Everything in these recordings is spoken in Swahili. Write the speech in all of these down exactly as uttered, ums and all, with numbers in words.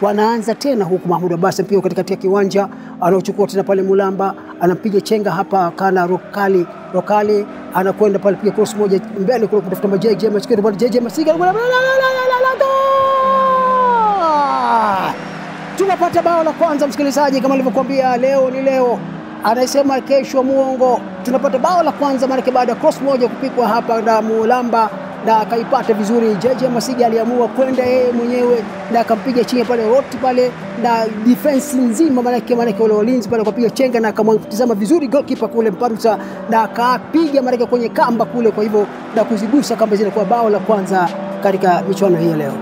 wanaanza tena huku Mahmoud Abbas pia katikati ya kiwanja anaochukua tena pale Mulamba anampiga chenga hapa kana Rokali Rokali anakwenda pale pia cross moja mbele kule kutafuta majeje masikio pale jeje masiga tunapata bao la kwanza msikilizaji kama nilivyokuambia leo ni leo anasema kesho muongo tunapata bao la kwanza maana baada ya cross moja kupikwa hapa na Mulamba na akaipata vizuri Jeje Masiga aliamua kwenda yeye mwenyewe na akampiga chini pale roti pale na defense nzima maana yake maana yake wale walinzi pale akapiga chenga na akamtazama vizuri goalkeeper kule Mparusa na akapiga maana yake kwenye kamba kule kwa hivyo na kuzigusa kamba zile kwa bao la kwanza katika michuano hii leo.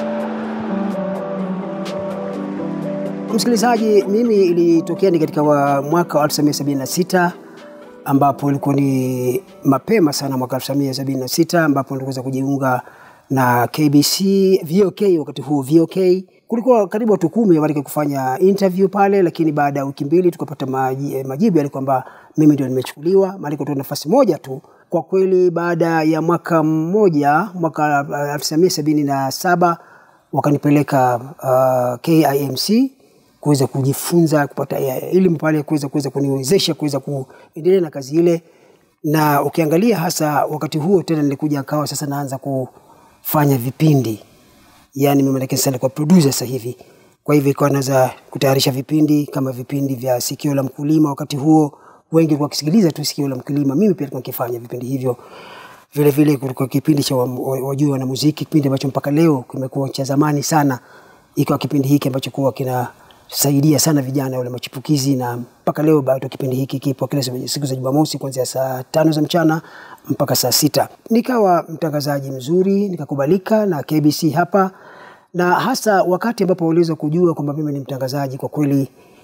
Msikilizaji mimi ilitokea ni katika wa mwaka wa elfu tisa mia sabini na sita ambapo ilikuwa ni mapema sana mwaka elfu tisa mia sabini na sita ambapo niliweza kujiunga na K B C V O K wakati huo V O K kulikuwa karibu watu kumi walikuwa kufanya interview pale lakini baada ya wiki mbili tukapata majibu yale kwamba mimi ndio nimechukuliwa maliko tu nafasi moja tu kwa kweli baada ya mwaka mmoja mwaka elfu tisa mia sabini na saba wakanipeleka uh, K I M C kuweza kujifunza kupata elimu pale kuweza kuweza kuniwezesha kuweza kuendelea na kazi ile na ukiangalia hasa wakati huo tena nilikuja akawa sasa naanza kufanya vipindi yani mimi nilikuwa sasa kwa producer sasa hivi kwa hivyo ikawa naanza kutayarisha vipindi kama vipindi vya Sikio la Mkulima wakati huo wengi kwa kusikiliza tu Sikio la Mkulima mimi pia nilikuwa nikifanya vipindi hivyo vile vile kulikuwa kipindi cha wajua na muziki kipindi ambacho mpaka leo kimekuwa cha zamani sana ikawa kipindi hiki ambacho kwa kina saidia sana vijana wale machipukizi na mpaka leo bado kipindi hiki kipo kila siku za Jumamosi kuanzia saa tano za mchana mpaka saa sita. Nikawa mtangazaji mzuri, nikakubalika na K B C hapa na hasa wakati ambapo waliweza kujua kwamba mimi ni mtangazaji kwa kweli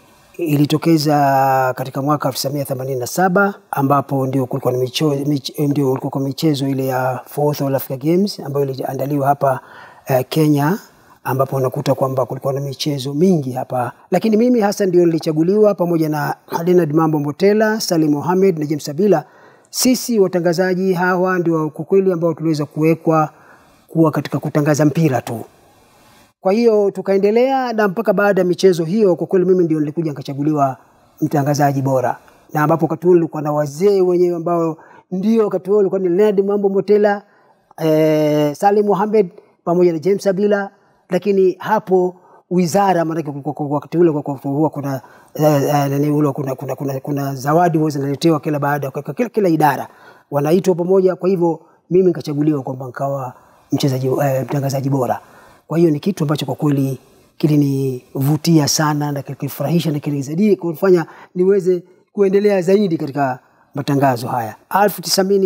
ilitokeza katika mwaka elfu tisa mia themanini na saba ambapo ndio kulikuwa na michezo ndio kulikuwa michezo ile ya Fourth All Africa Games ambayo iliandaliwa hapa uh, Kenya ambapo unakuta kwamba kulikuwa na michezo mingi hapa lakini mimi hasa ndio nilichaguliwa pamoja na Leonard Mambo Mbotela, Salim Mohamed na James Sabila sisi watangazaji hawa ndio kwa kweli ambao tuliweza kuwekwa kuwa katika kutangaza mpira tu kwa hiyo tukaendelea na mpaka baada ya michezo hiyo kwa kweli mimi ndio nilikuja nikachaguliwa mtangazaji bora na ambapo wakati ule kulikuwa na wazee wenyewe ambao ndio wakati ule kulikuwa ni Leonard Mambo Mbotela eh, Salim Mohamed pamoja na James Sabila lakini hapo wizara maana wakati ule kwa huwa kuna nani ule kuna kuna kuna kuna zawadi huwa zinaletewa kila baada kila kila idara wanaitwa pamoja kwa hivyo mimi nikachaguliwa kwamba nikawa mchezaji eh, mtangazaji bora kwa hiyo ni kitu ambacho kwa kweli kilinivutia sana na kilifurahisha na kilizidi kufanya niweze kuendelea zaidi katika matangazo haya elfu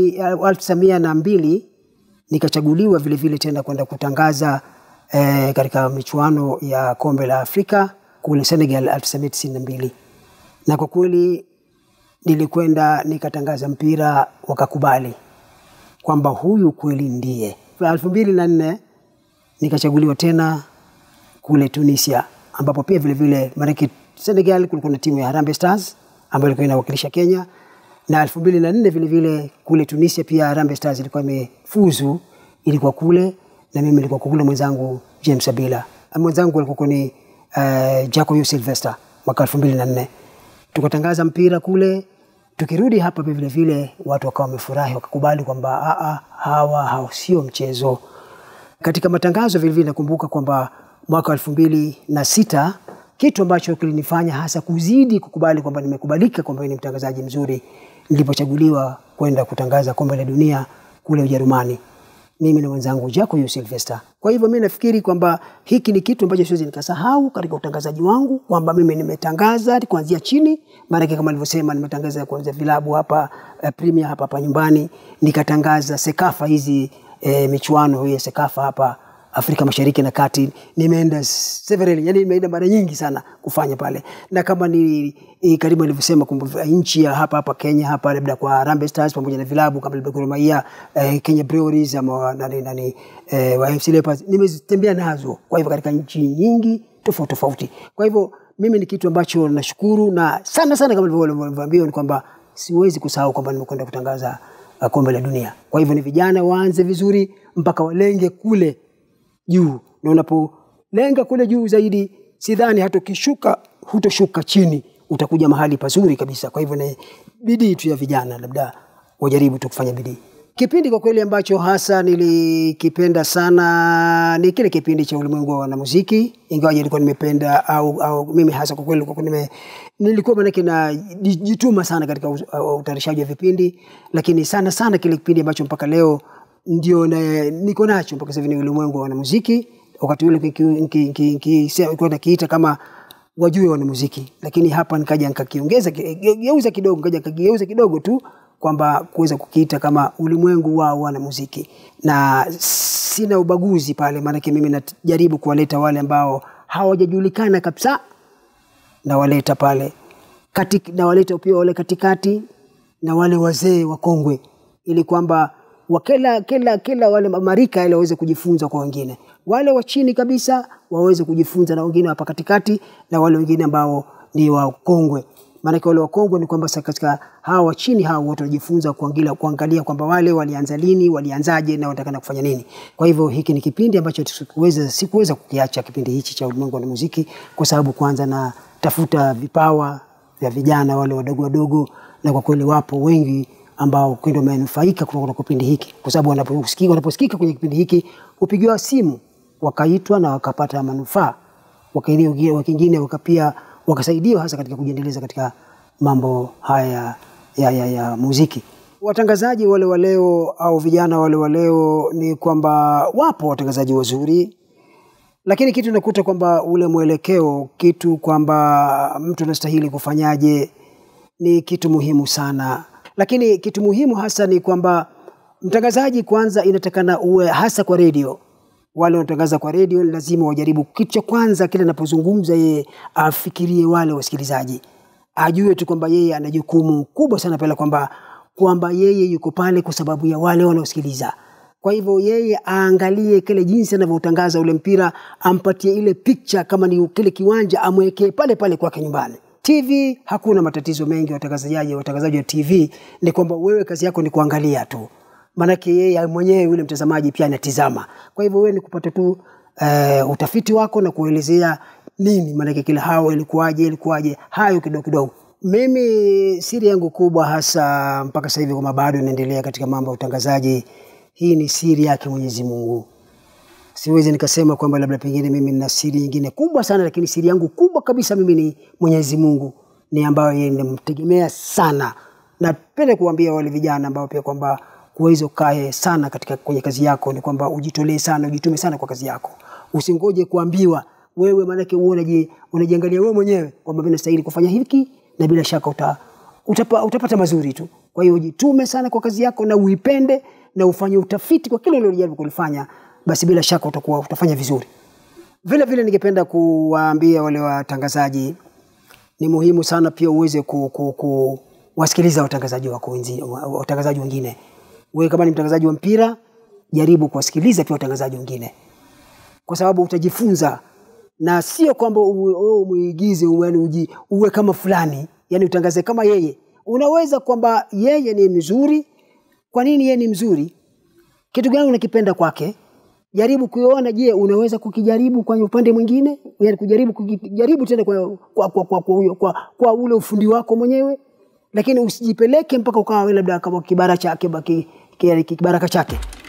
tisa mia na mbili nikachaguliwa vile vile tena kwenda kutangaza E, katika michuano ya kombe la Afrika kule Senegal elfu tisa mia tisini na mbili na kwa kweli nilikwenda nikatangaza mpira wakakubali kwamba huyu kweli ndiye elfu mbili na nne nikachaguliwa tena kule Tunisia ambapo pia vile vile maana Senegal kulikuwa na timu ya Harambee Stars ambayo ilikuwa inawakilisha Kenya na elfu mbili na nne vile vile kule Tunisia pia Harambee Stars ilikuwa imefuzu ilikuwa kule na mimi nilikuwa kule mwenzangu James Sabila mwenzangu alikuwa ni uh, Jaco Sylvester mwaka elfu mbili na nne tukatangaza mpira kule tukirudi hapa vile vile watu wakawa wamefurahi wakakubali kwamba a a hawa hao sio mchezo katika matangazo vile vile nakumbuka kwamba mwaka elfu mbili na sita kitu ambacho kilinifanya hasa kuzidi kukubali kwamba nimekubalika kwamba ni mtangazaji mzuri nilipochaguliwa kwenda kutangaza kombe la dunia kule Ujerumani mimi na mwenzangu Jaco Sylvester. Kwa hivyo mimi nafikiri kwamba hiki ni kitu ambacho siwezi nikasahau katika utangazaji wangu kwamba mimi nimetangaza kuanzia chini maana kama nilivyosema nimetangaza kuanzia vilabu hapa uh, Premier hapa hapa nyumbani nikatangaza Sekafa hizi e, michuano ya Sekafa hapa Afrika Mashariki na Kati nimeenda several yani nimeenda mara nyingi sana kufanya pale na kama ni e, karibu nilivyosema kwamba nchi ya hapa hapa Kenya hapa labda kwa Harambee Stars pamoja na vilabu kama vile Gor Mahia e, Kenya Breweries ama nani nani e, wa M C Leopards nimetembea nazo kwa hivyo katika nchi nyingi tofauti tofauti kwa hivyo mimi ni kitu ambacho nashukuru na sana sana kama nilivyowaambia ni kwamba siwezi kusahau kwamba nimekwenda kutangaza uh, kombe la dunia kwa hivyo ni vijana waanze vizuri mpaka walenge kule juu na unapo lenga kule juu zaidi, sidhani hata ukishuka hutoshuka chini, utakuja mahali pazuri kabisa. Kwa hivyo ni bidii tu ya vijana, labda wajaribu tu kufanya bidii. Kipindi kwa kweli ambacho hasa nilikipenda sana ni kile kipindi cha Ulimwengu wa Wanamuziki, ingawa nilikuwa nimependa au au mimi hasa kwa kweli kwa nime nilikuwa manake na jituma sana katika utayarishaji wa vipindi, lakini sana sana kile kipindi ambacho mpaka leo ndio niko nacho mpaka sasa ni Ulimwengu wa Wanamuziki. Wakati ule nikisema nakiita kama wajue wanamuziki, lakini hapa nikaja nikakiongeza geuza kidogo, nikaja nikageuza kidogo tu kwamba kuweza kukiita kama Ulimwengu wa Wanamuziki, na sina ubaguzi pale, maana mimi najaribu kuwaleta wale ambao hawajajulikana kabisa, na waleta pale katika, na waleta pia wale katikati na wale wazee wakongwe, ili kwamba wakela kila kila wale marika ile waweze kujifunza kwa wengine, wale wa chini kabisa waweze kujifunza na wengine hapa katikati, na wale wengine ambao ni wakongwe. Maana wale wakongwe ni kwamba katika hawa wa chini hao wote wajifunza kuangalia kuangalia kwamba wale walianza lini, walianzaje na watakana kufanya nini. Kwa hivyo hiki ni kipindi ambacho sikuweza sikuweza kukiacha kipindi hichi cha Ulimwengu wa Muziki, kwa sababu kwanza na tafuta vipawa vya vijana wale wadogo wadogo, na kwa kweli wapo wengi ambao kwenda wamenufaika kutoka kwa kipindi hiki, kwa sababu wanaposikika wanaposikika kwenye kipindi hiki upigiwa simu wakaitwa na wakapata manufaa, wakaingia wengine wakapia wakasaidiwa hasa katika kujiendeleza katika mambo haya ya, ya, ya muziki. Watangazaji wale wa leo au vijana wale wa leo ni kwamba wapo watangazaji wazuri, lakini kitu nakuta kwamba ule mwelekeo, kitu kwamba mtu anastahili kufanyaje ni kitu muhimu sana. Lakini kitu muhimu hasa ni kwamba mtangazaji kwanza inatakana uwe hasa kwa radio. Wale wanatangaza kwa radio lazima wajaribu kitu cha kwanza kile anapozungumza yeye afikirie wale wasikilizaji. Ajue tu kwamba yeye ana jukumu kubwa sana pale, kwamba kwamba yeye yuko pale kwa sababu ya wale wanaosikiliza. Kwa hivyo yeye aangalie kile jinsi anavyotangaza ule mpira, ampatie ile picture kama ni kile kiwanja amwekee pale pale kwake nyumbani. T V hakuna matatizo mengi, watangazaji watangazaji wa T V ni kwamba wewe kazi yako ni kuangalia tu. Maana yeye mwenyewe yule mtazamaji pia anatizama. Kwa hivyo wewe ni kupata tu uh, utafiti wako na kuelezea nini maana kile hao ilikuwaje ilikuwaje hayo kidogo kidogo. Mimi siri yangu kubwa hasa mpaka sasa hivi kama bado naendelea katika mambo ya utangazaji, hii ni siri yake Mwenyezi Mungu. Siwezi nikasema kwamba labda pengine mimi nina siri nyingine kubwa sana, lakini siri yangu kubwa kabisa mimi ni Mwenyezi Mungu, ni ambayo yeye ninamtegemea sana. Napenda kuambia wale vijana ambao pia kwamba kuweza kae sana katika kwenye kazi yako ni kwamba ujitolee sana, ujitume sana kwa kazi yako. Usingoje kuambiwa wewe, maana yake uone unajiangalia wewe mwenyewe kwamba mimi nastahili kufanya hiki, na bila shaka uta, utapa, utapata mazuri tu. Kwa hiyo ujitume sana kwa kazi yako na uipende na ufanye utafiti kwa kile unalojaribu kulifanya, basi bila shaka utakuwa utafanya vizuri. Vile vile ningependa kuwaambia wale watangazaji ni muhimu sana pia uweze ku, ku, ku wasikiliza watangazaji wako wengine, watangazaji wengine. Wewe kama ni mtangazaji wa mpira, jaribu kuwasikiliza pia watangazaji wengine, kwa sababu utajifunza, na sio kwamba wewe muigize uwe uwe kama fulani, yani utangaze kama yeye. Unaweza kwamba yeye ni mzuri, kwa nini yeye ni mzuri? Kitu gani unakipenda kwake? Jaribu kuona, je, unaweza kukijaribu kwa upande mwingine? Yani kujaribu kujaribu tena kwa kwa kwa kwa, kwa, kwa, kwa ule ufundi wako mwenyewe, lakini usijipeleke mpaka ukawa labda kama kibara chake baki kibaraka chake.